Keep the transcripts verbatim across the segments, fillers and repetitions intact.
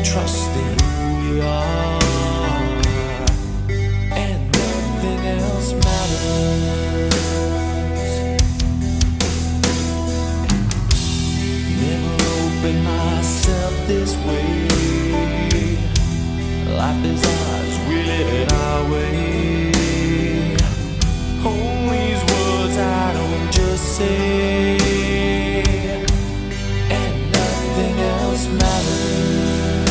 trust in who we are, and nothing else matters. Never opened myself this way. Life is ours, we live it our way. Hold these words I don't just say, and nothing else matters.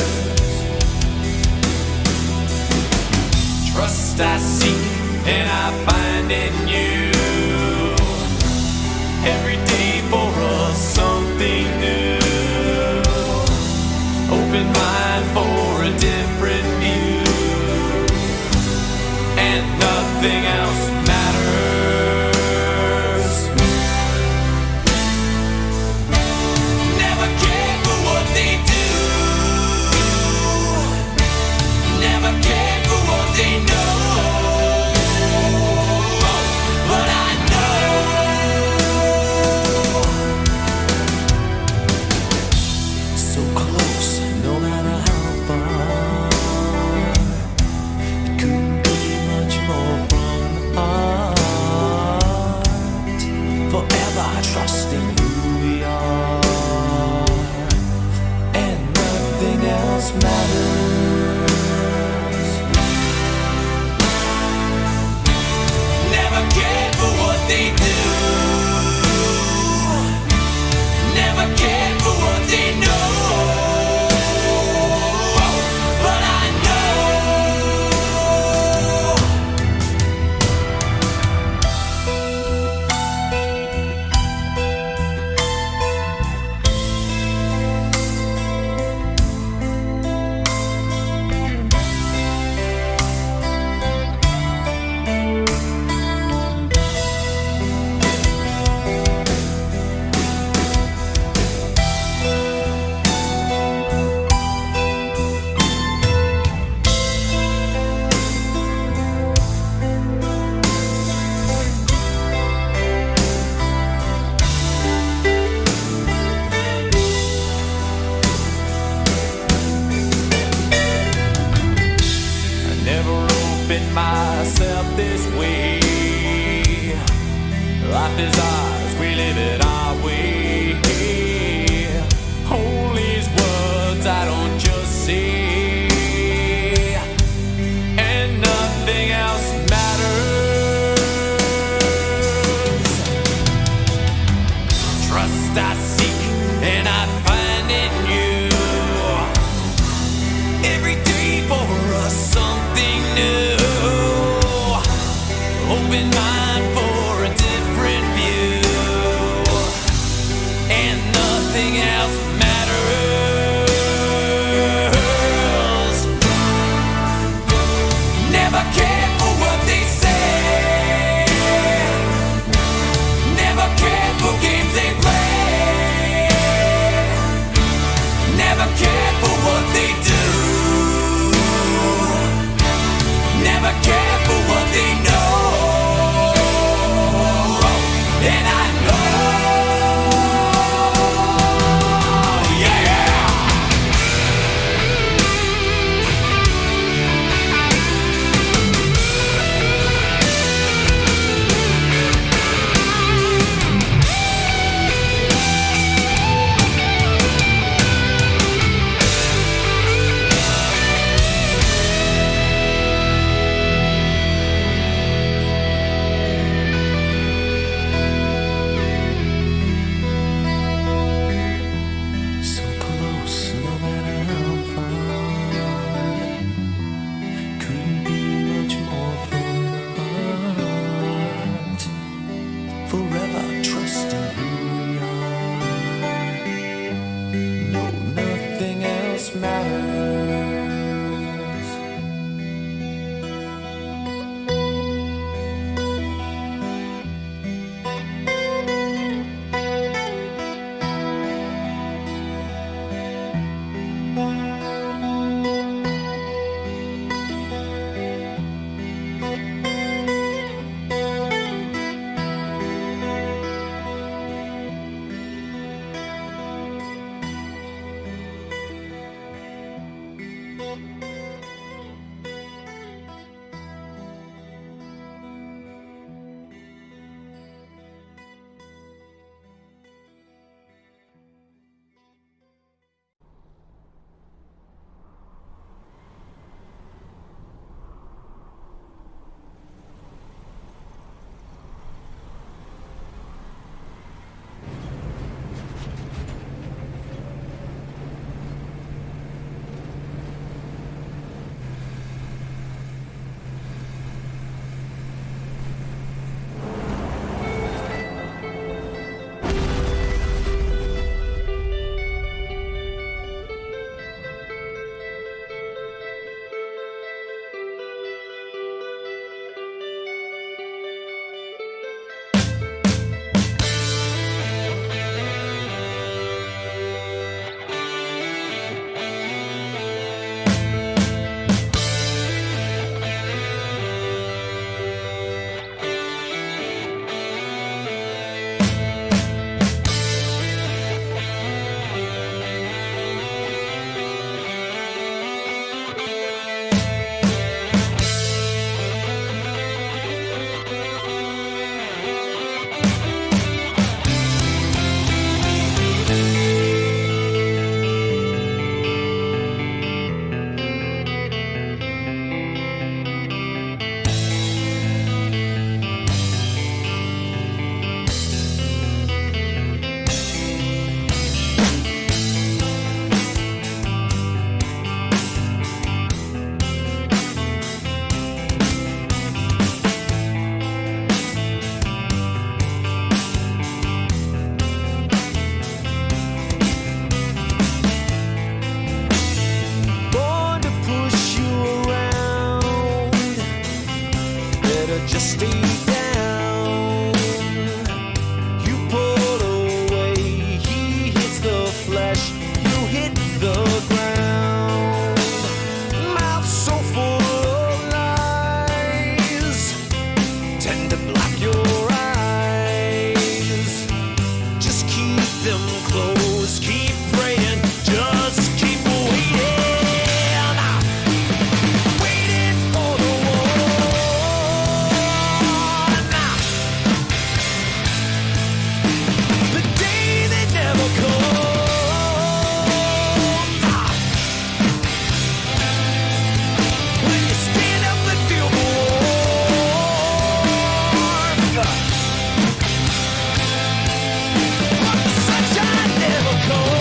Trust I seek and I find in you. Every day for us something new. Open mind for a different view, and nothing else matters. Never cared for what they do, never cared for what they know, but I know so close, no matter how far. It couldn't be much more from the heart. Forever trusting who we are, and nothing else matters. Never cared for what they do, never cared for what they know, but I myself this way. Life is ours, we live it our way. Hold these words I don't just say, and nothing else matters. Trust I seek and I find in you. Every day for us something new. Open mind for a different view, just stay down. You pull away, he hits the flesh, you hit the ground. Mouth so full of lies, tend to block your eyes. Just keep them closed, keep praying, just keep waiting. Waiting for the one. The day that never comes. When you stand up and feel the warmth. But the sunshine never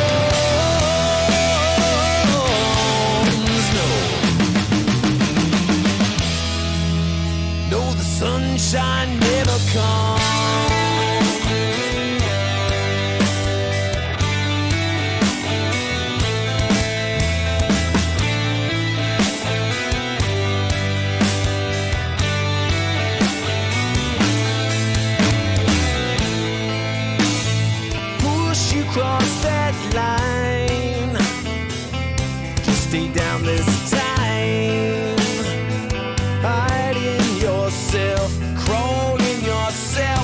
comes. No. No, the sunshine never comes. Push you cross that line, just stay down this time. Hide in yourself, crawl in yourself.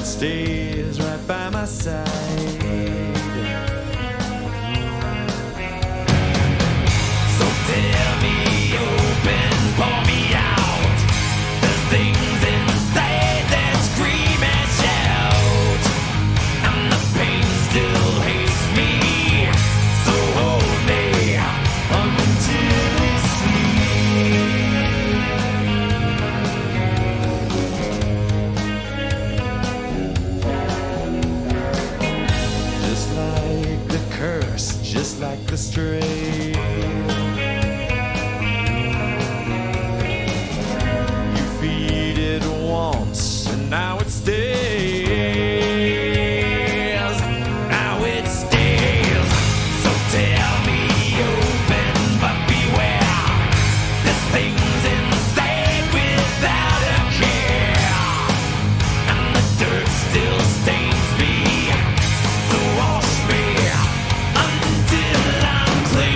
stays right by my side. So tear me open, pour me out. There's things inside that scream and shout, and the pain still hates me. So hold me until it's just like the curse, just like the strain. You feed it once, and now it stays. Now it stays. So tear me open, but beware. There's things inside without a care, and the dirt still stains me. So wash me until I'm clean.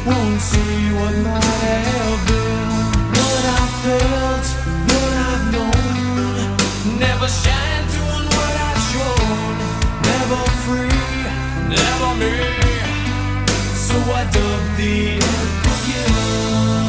won't see what might have been. What I felt, what I've known, never shine doing what I've shown. Never free, never me. So I dug the unforgiven.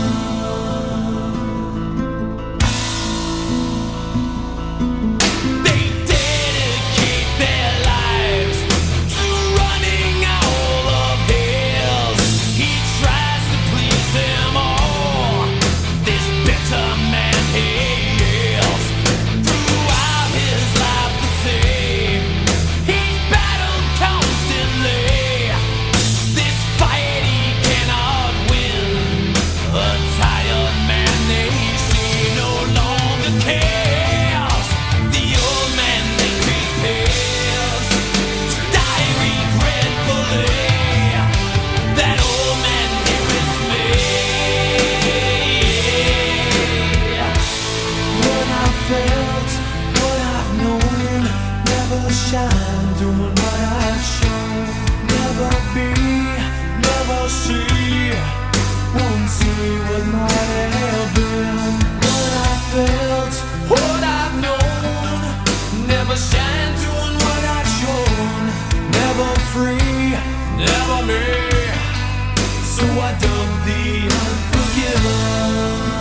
Shine, doing what I've shown. Never be, never see, won't see what might have been. What I felt, what I've known, never shine, doing what I've shown. Never free, never me. So I dug the unforgiven.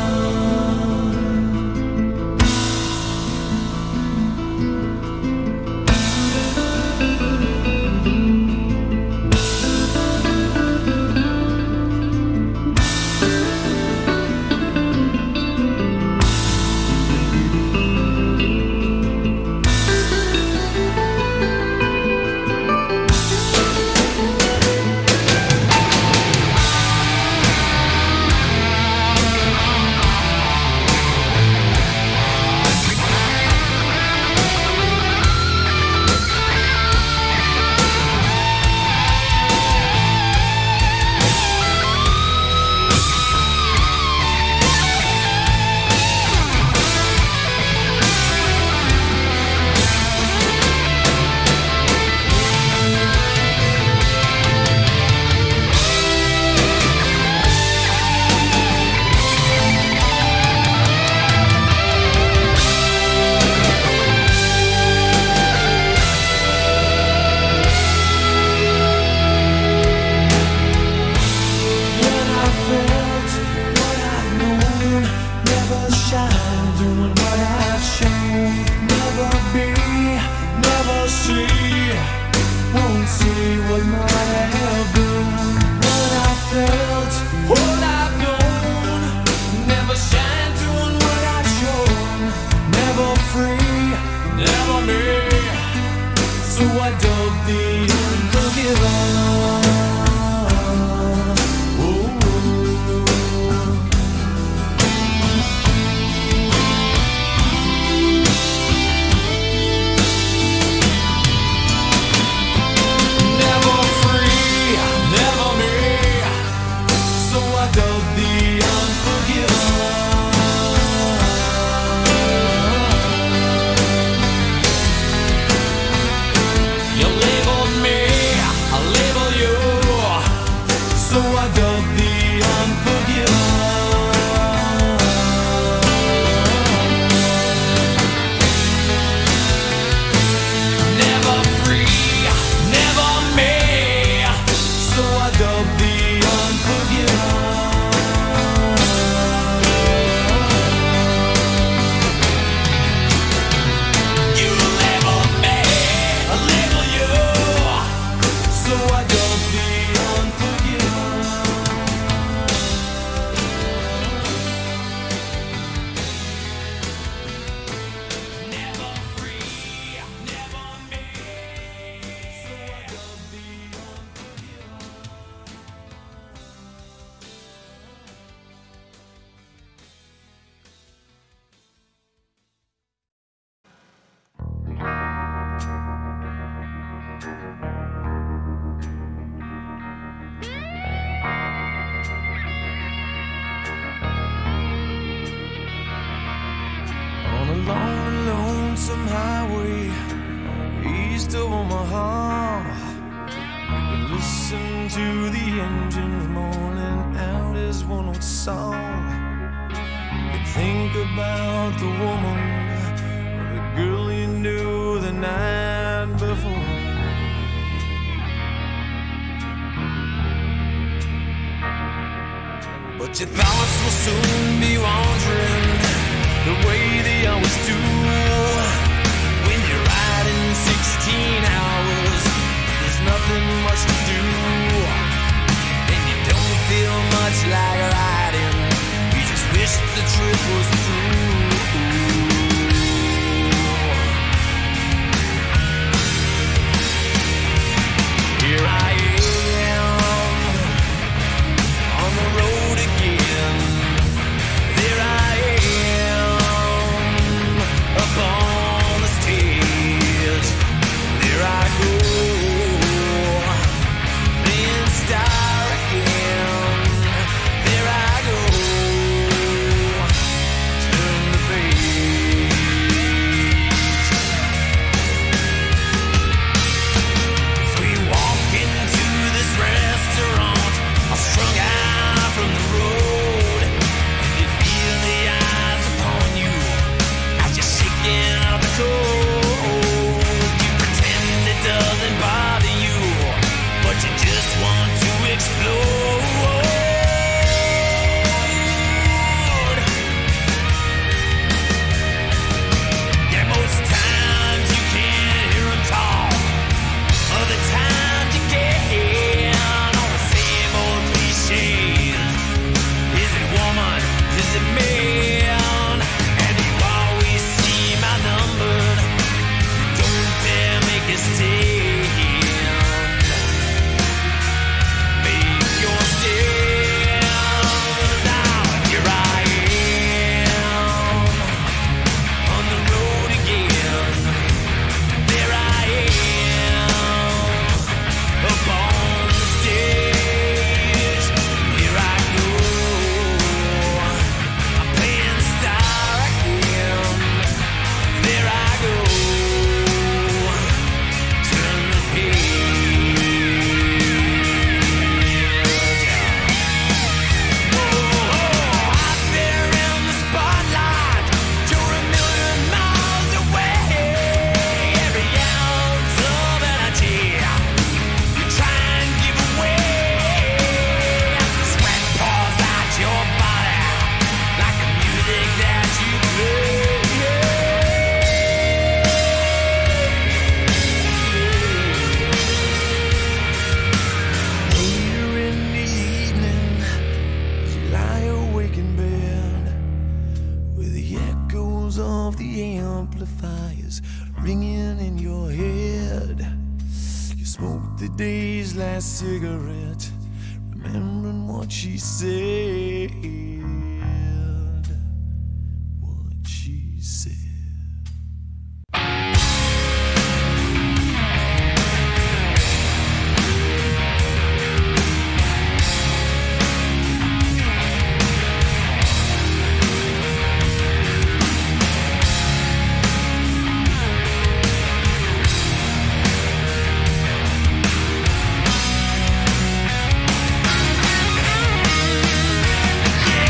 to the engines moaning one old song. You think about the woman or the girl you knew the night before. But your thoughts will soon be wandering the way they always do. When you're riding sixteen hours, there's nothing much to do, and you don't feel much like riding. You just wish the trip was through. Here I am on the road again. There I am up on the stage. There I go, being star again. There I go, turn the page. So you walk into this restaurant, all strung out from the road, and you feel the eyes upon you as you're shaking out the cold. You pretend it doesn't bother you, but you just want to explode. Yeah, most times you can't hear 'em talk. Other times you get all the same old cliches. Is it woman? Is it man? And you always seem outnumbered. Don't dare make a stand. Make your stand. Now here I am on the road again. There I am up on the stage. Here I go, I'm playing star again. There I go, turn the page. Whoa, out there in the spotlight, you're a million miles away. Every ounce of energy you try and give away. Sweat pours out your body like the music that you play. Later in the evening, as you lie awake in bed, with the echoes of the amplifiers ringing in your head, you smoke the day's last cigarette, remembering what she said. What she said. Yeah.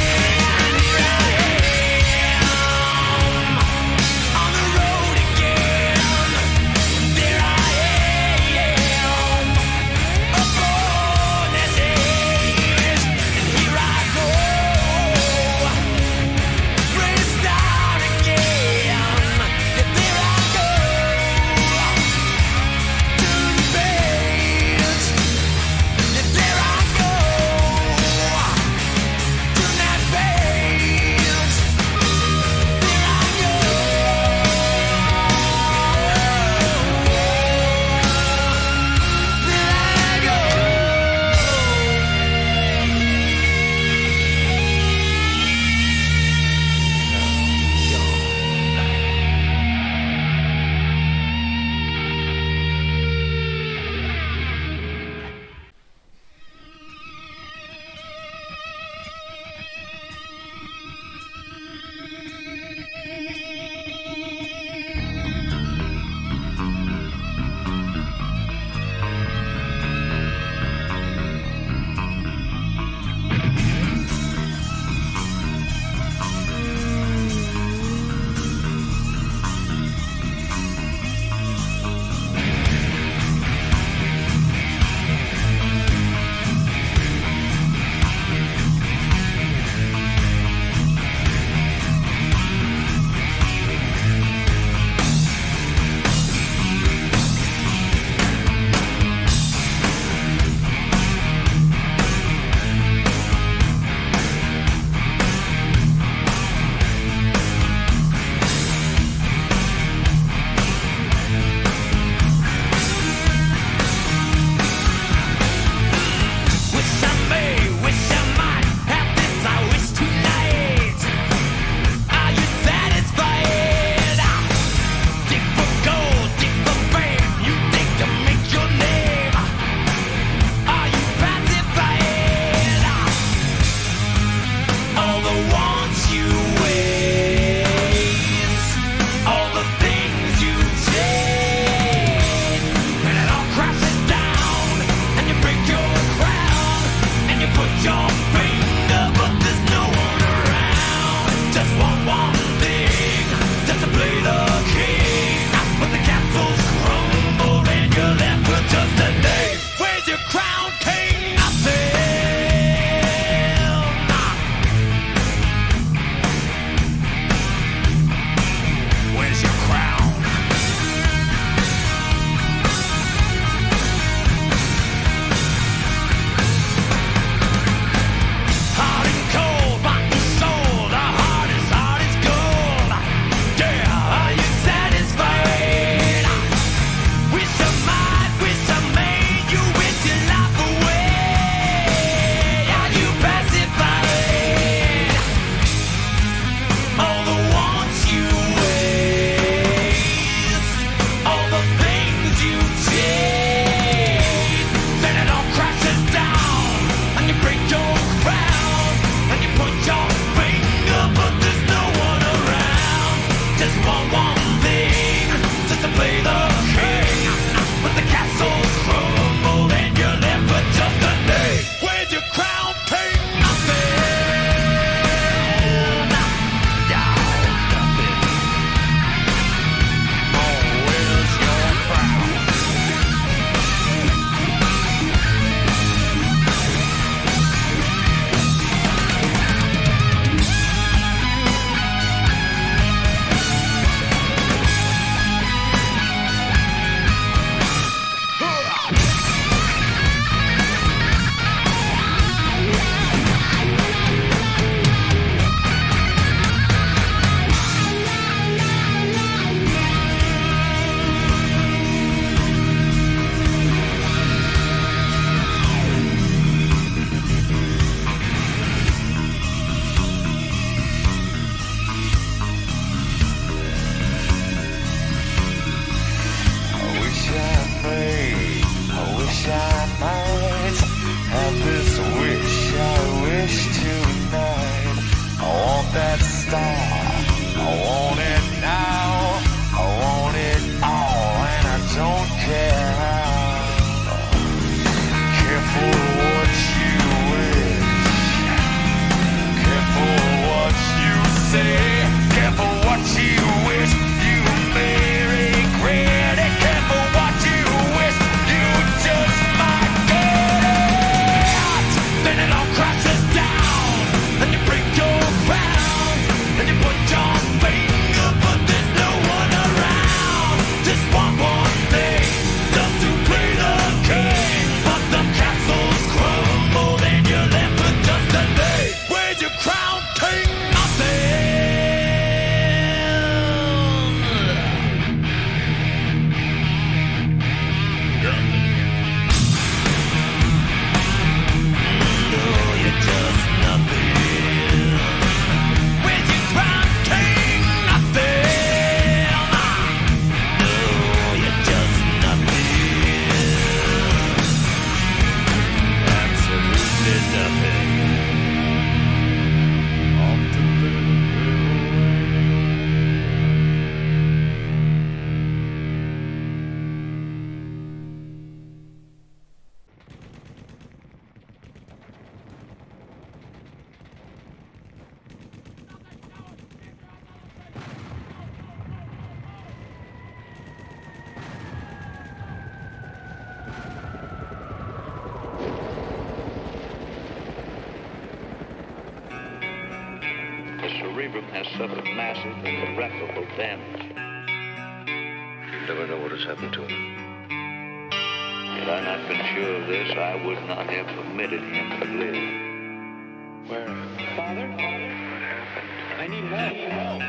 cerebrum has suffered massive and irreparable damage. You never know what has happened to him. Had I not been sure of this, I would not have permitted him to live. Where? Father? What happened? I need help.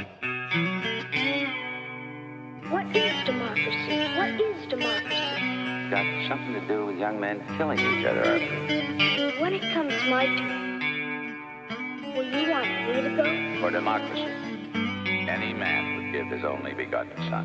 What is democracy? What is democracy? Got something to do with young men killing each other, I think. When it comes my turn, will you want me to go? For democracy, any man would give his only begotten son.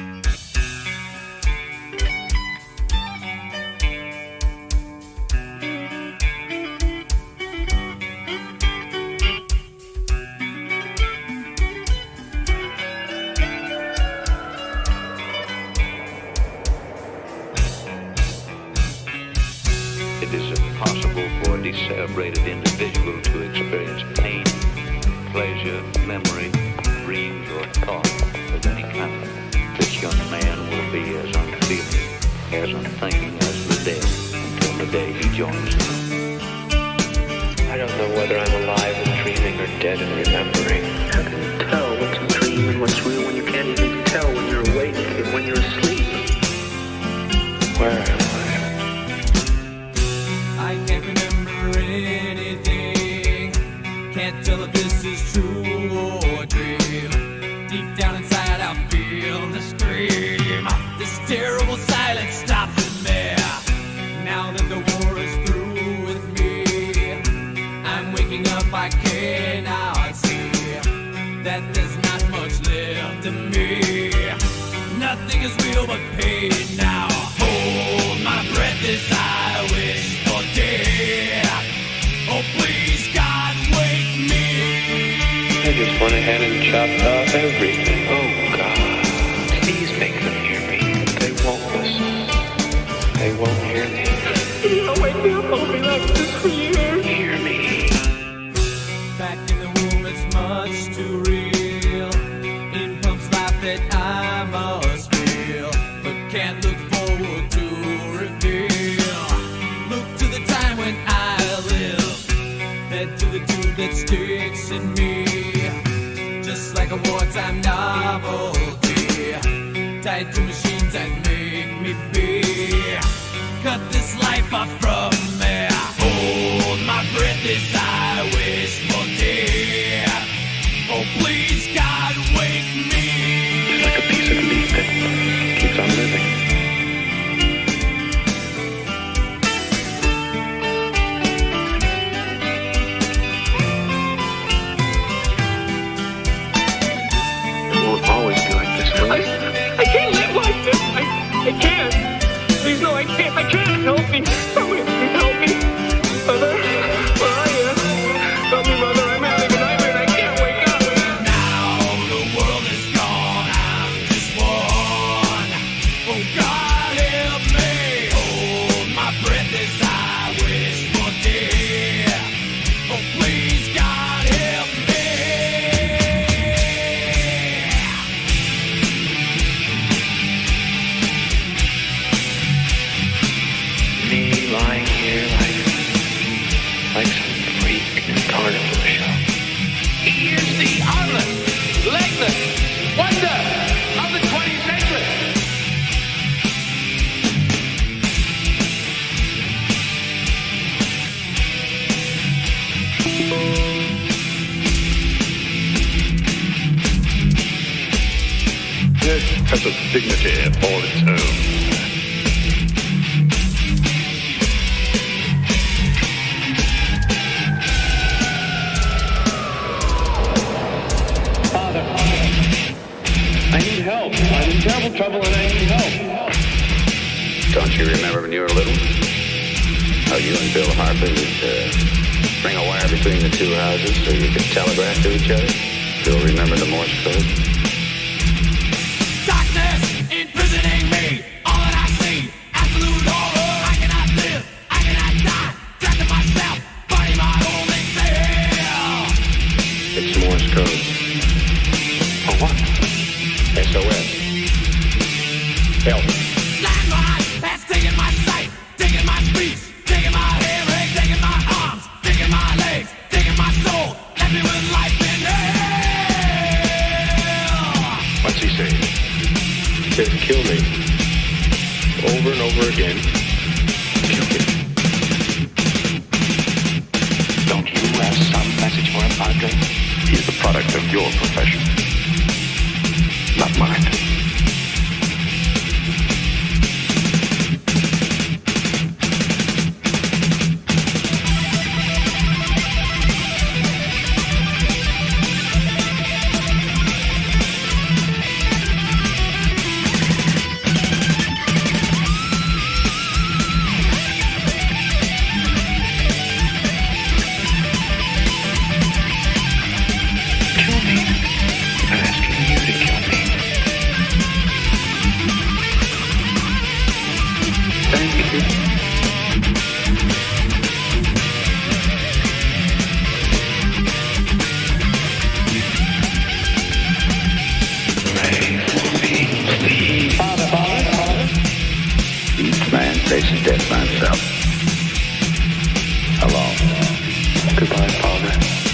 It is impossible for a decerebrated individual to experience pain, pleasure, memory, dreams, or thought of any kind. This young man will be as unfeeling, as unthinking as the dead until the day he joins them. I don't know whether I'm alive and dreaming or dead and remembering. How can you tell what's a dream and what's real when you can't even tell when you're awake and when you're asleep? Where am I? I can't remember anything. Can't tell if this is true or dream. Deep down inside I feel the scream. This terrible silence stops in there. Now that the war is through with me, I'm waking up, I cannot see that there's not much left of me. Nothing is real but pain now. Hold my breath as I wish for death. Oh please God, wake me. I just went ahead and chopped off everything. Oh God, please make them hear me. They won't listen. They won't hear me. I'll wake me up, I'll be like this for years. Hear me. Back in the womb, it's much too real. In pumps life that I must feel, but can't look forward to reveal. Look to the time when I live, head to the tube that sticks in me, just like a wartime novelty, tied to machines that make me be. Cut this life off from me. Hold my breath as I wish for death. Oh please God, wake me. It's like a piece of meat that keeps on living. It won't always be like this, will it? I, I can't live like this. I, I can't. Please, no, I can't. I can't. Help me. Somebody please help me. Mother, where are you? Help me, Mother. I'm having a nightmare and I can't wake up. Now the world is gone, I'm just one. Oh God, help me. Hold my breath as I wish for death. Oh please God, help me. Me lying here like, like some freak in a carnival show. He is the armless, legless wonder of the twentieth century. It has a dignity all its own. Father, I need help. I'm in terrible trouble and I need help. Don't you remember when you were little? How you and Bill Harper would uh, string a wire between the two houses so you could telegraph to each other? Still remember the Morse code? Darkness imprisoning me. All that I see, absolute horror. I cannot live, I cannot die. Trapped in myself, fighting my only self. It's Morse code. For what? S O S. Help. Landmine has taken my sight, taken my speech, taken my hearing, taken my arms, taken my legs, taken my soul, left me with life in hell. kill me. Over and over again. Kill me. Don't you have some message for him, Padre? He's the product of your profession, not mine. Faces death by himself. Alone. Goodbye, Father.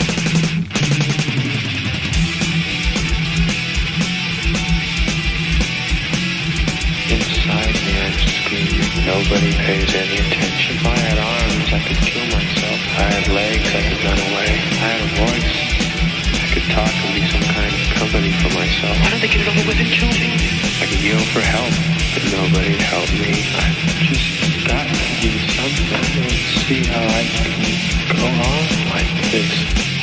Inside me I'm screaming. Nobody pays any attention. If I had arms, I could kill myself. If I had legs, I could run away. If I had a voice, I could talk and be some kind of company for myself. Why don't they get it over with and kill me? I could yell for help, but nobody helped me. I've just got to do something. I don't see how I can go on like this.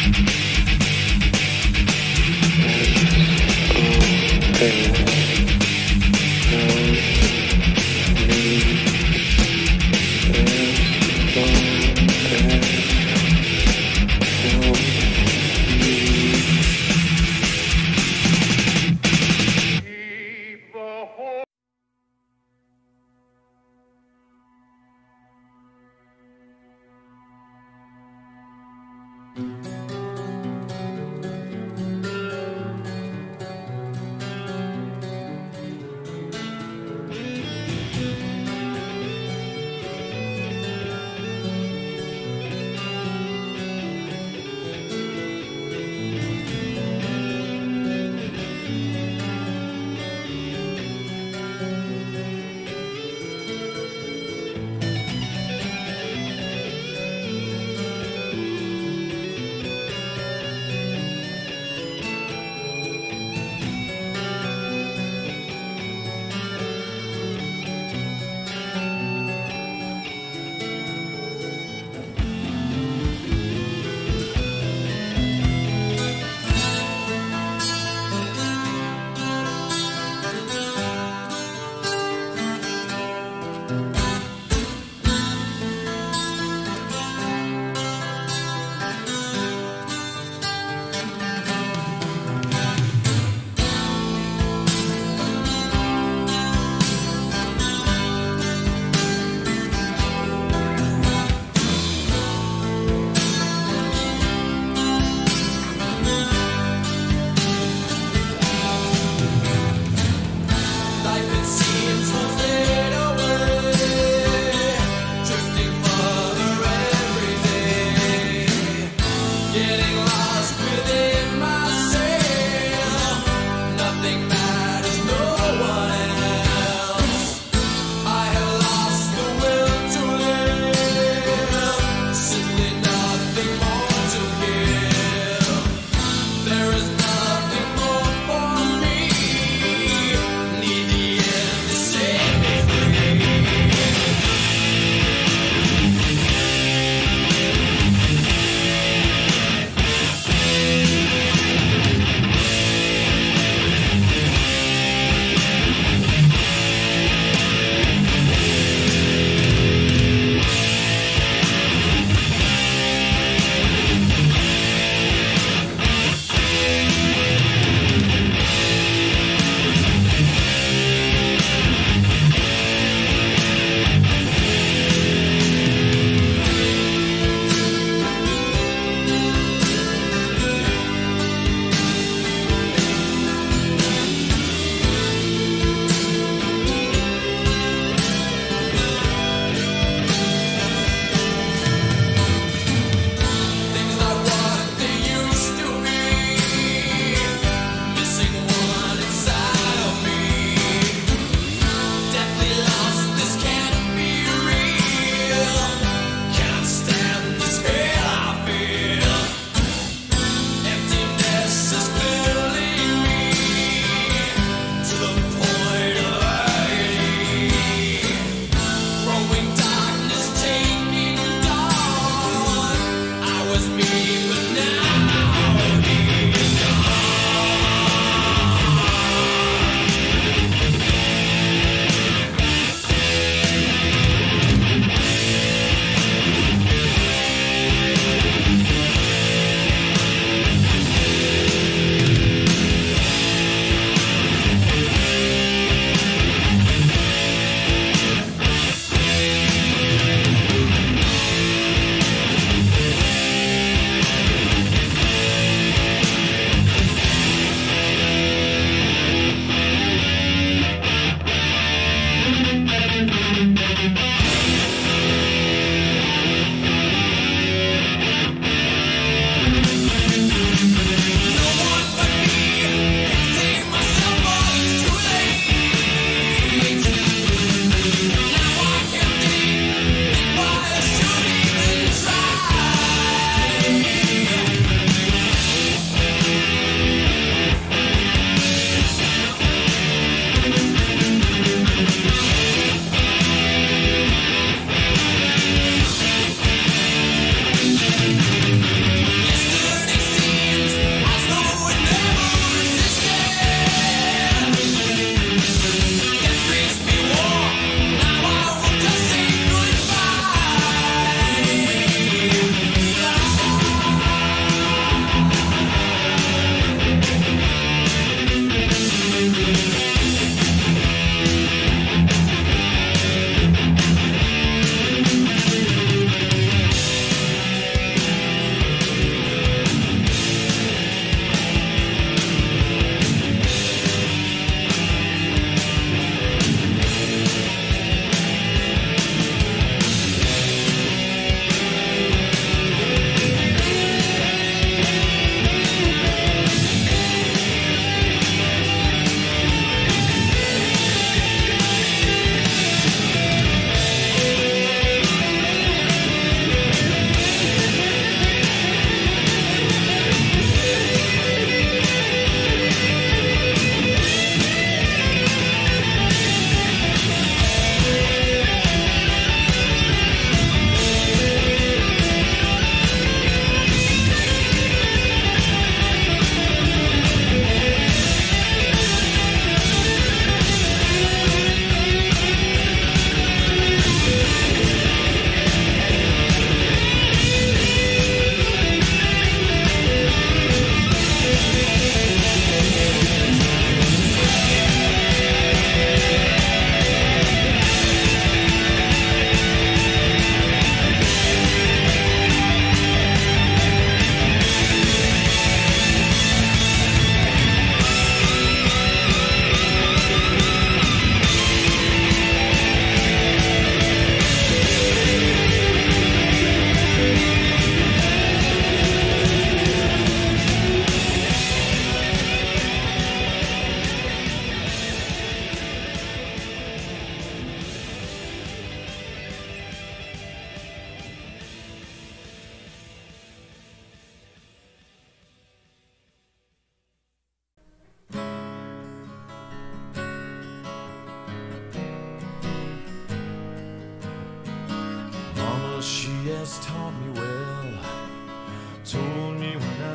There's no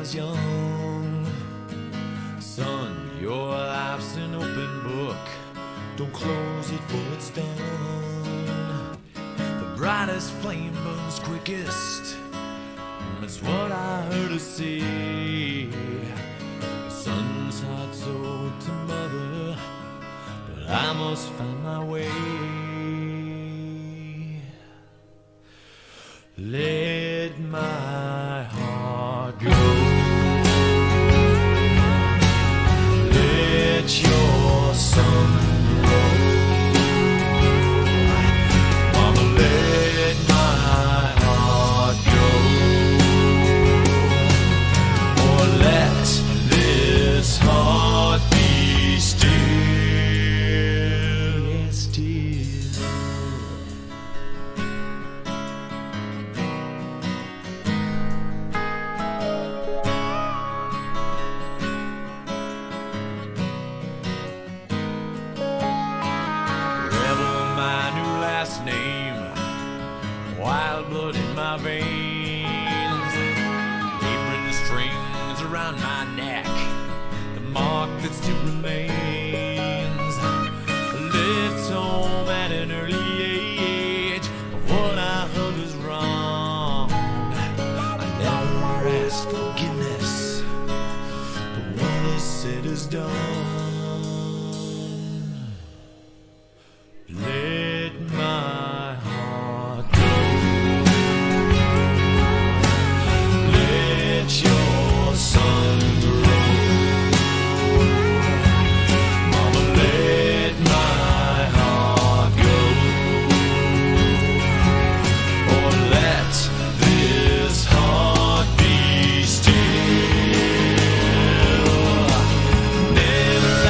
was young. Son, your life's an open book. Don't close it for it's done. The brightest flame burns quickest. That's what I heard her say. The son's heart sold to mother, but I must find my way. Let my heart go. Let your sun glow. Mama, let my heart go. Or let this heart be still. Yes, still. Name, wild blood in my veins, apron strings around my neck, the mark that still remains. Left home at an early age, but what I heard was wrong. I never asked forgiveness, but what is said is done. Let my heart go. Let your sun grow. Mama, let my heart go. Or let this heart be still. Never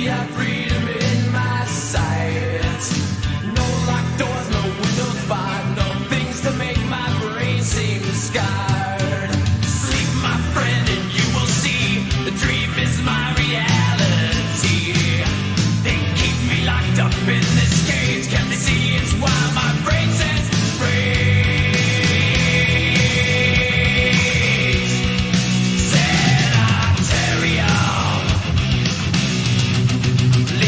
have freedom in my sight. No locked doors, no windows barred, no things to make my brain seem scarred. Sleep, my friend, and you will see the dream is my reality. They keep me locked up in this cage. Can they see it's why my brain says rage? Sanitarium.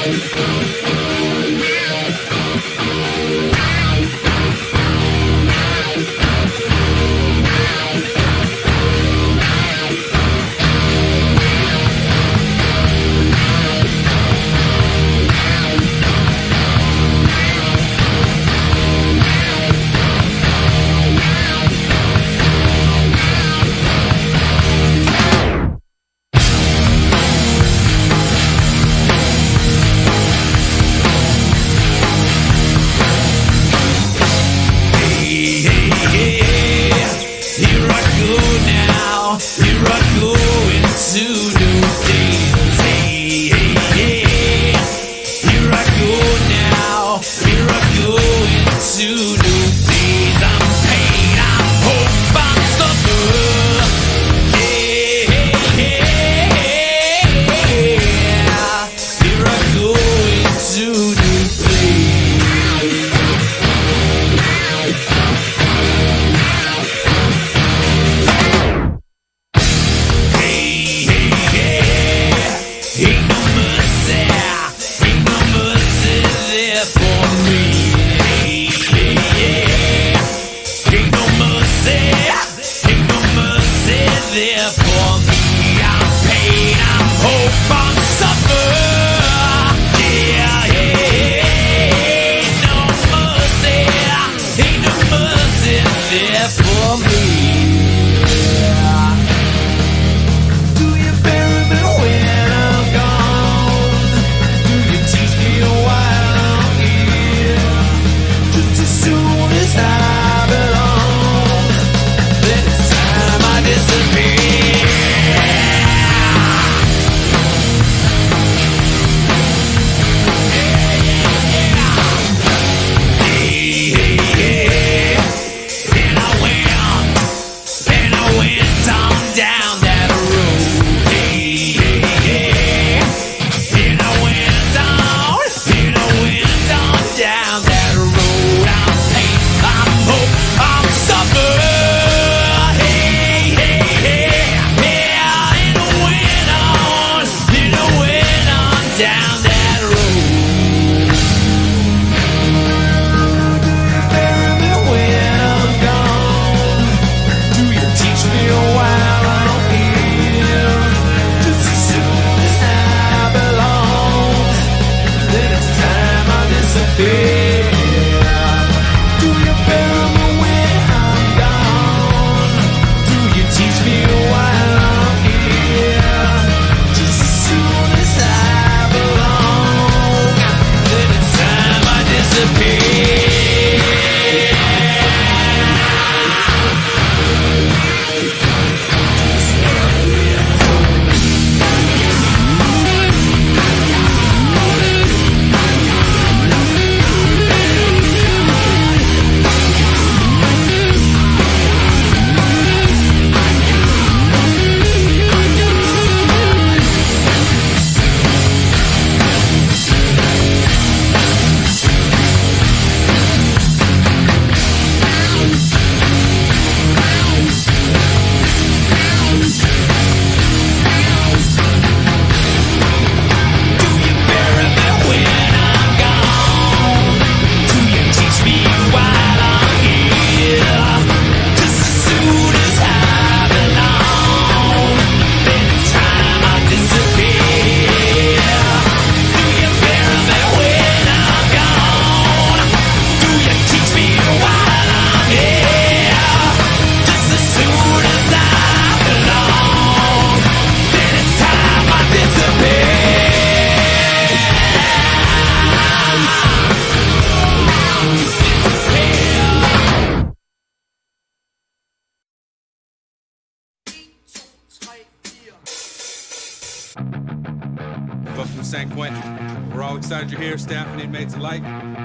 San Quentin. We're all excited you're here, staff and inmates alike.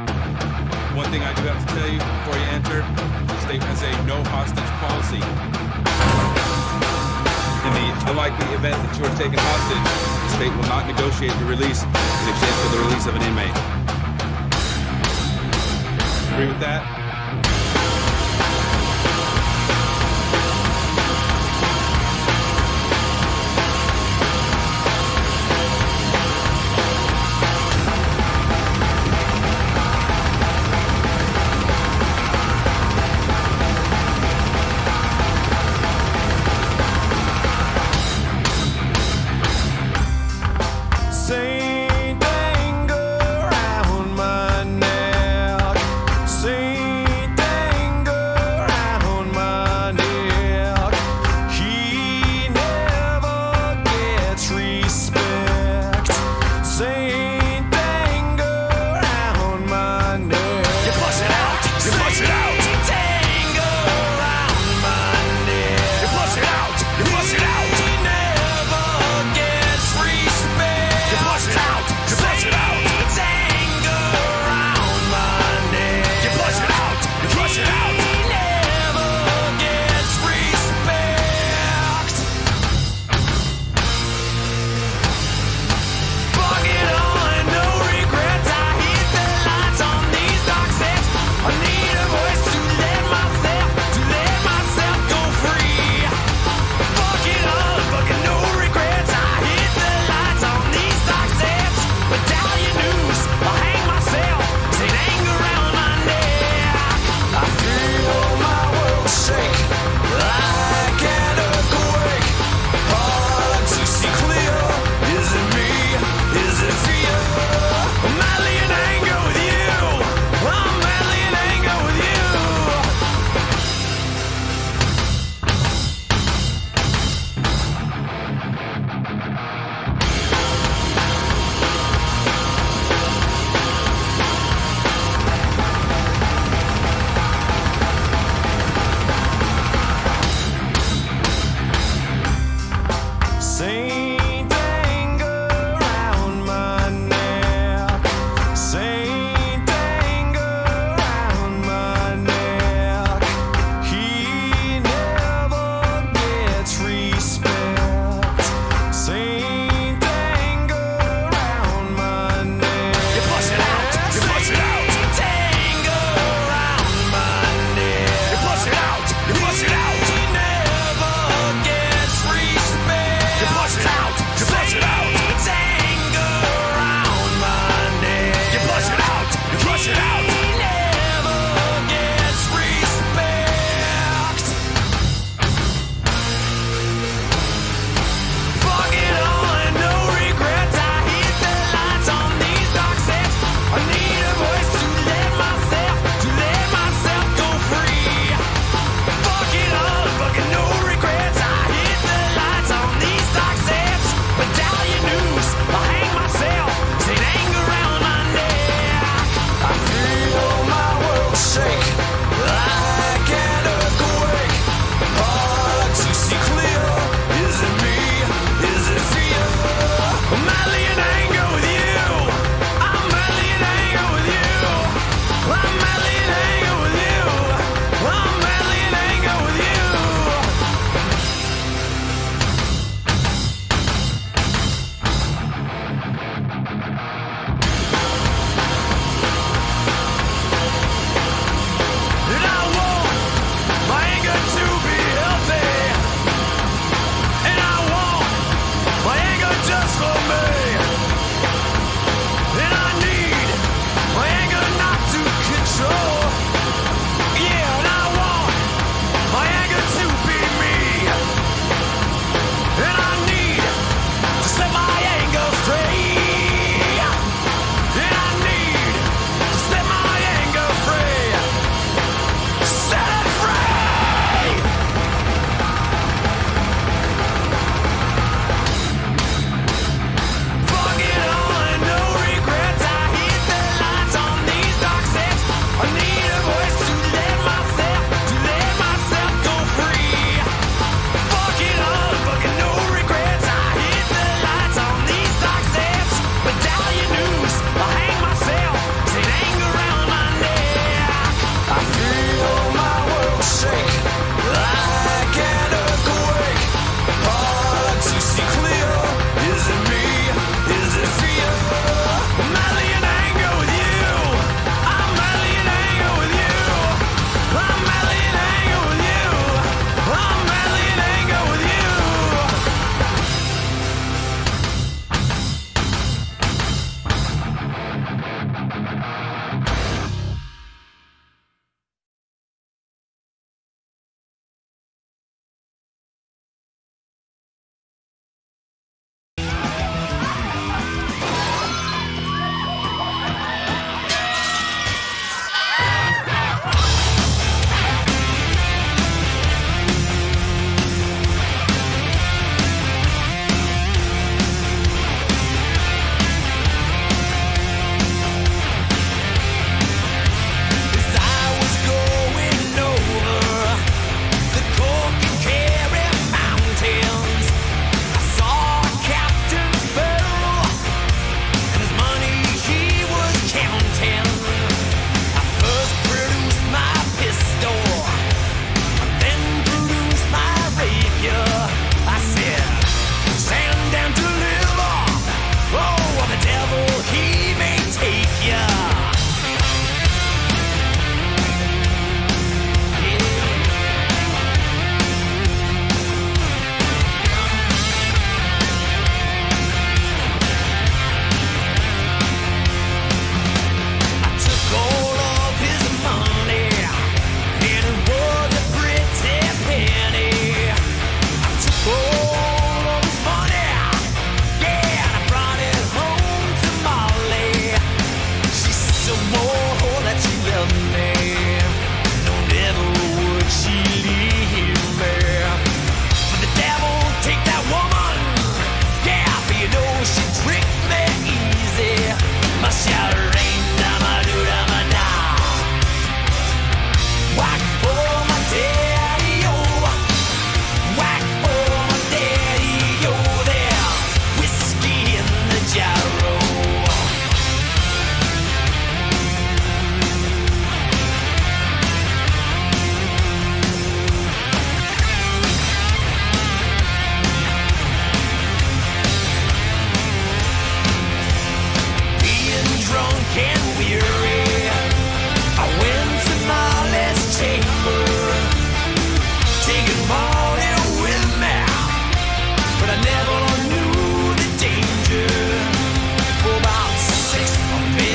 One thing I do have to tell you before you enter, the state has a no hostage policy. In the unlikely event that you are taken hostage, the state will not negotiate your release in exchange for the release of an inmate. Agree with that?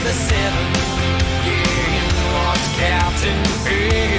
the seven. Yeah, you lost Captain Pig.